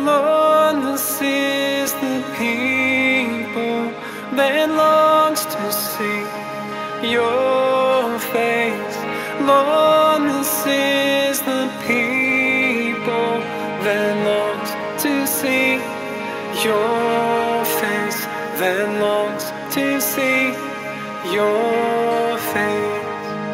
Lord, this is the people that longs to see your face. Lord, this is the people that longs to see your face, that longs to see your face.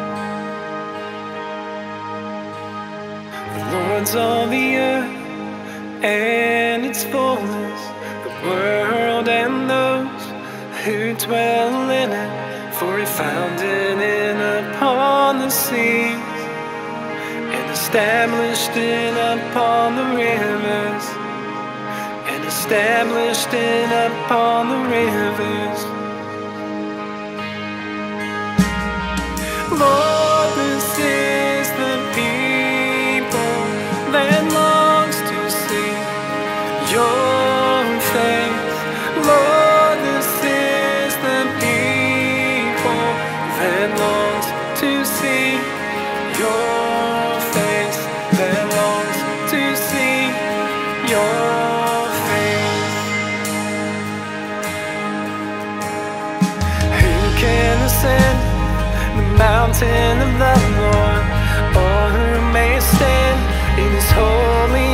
The Lord's all the earth and its fullness, the world and those who dwell in it. For he founded it upon the seas and established it upon the rivers, and established it upon the rivers. Lord, this is the people that longs to see your face. Lord, this is the people that longs to see your face, that longs to see your face. Who can ascend the mountain of the Lord, or who may stand in his holy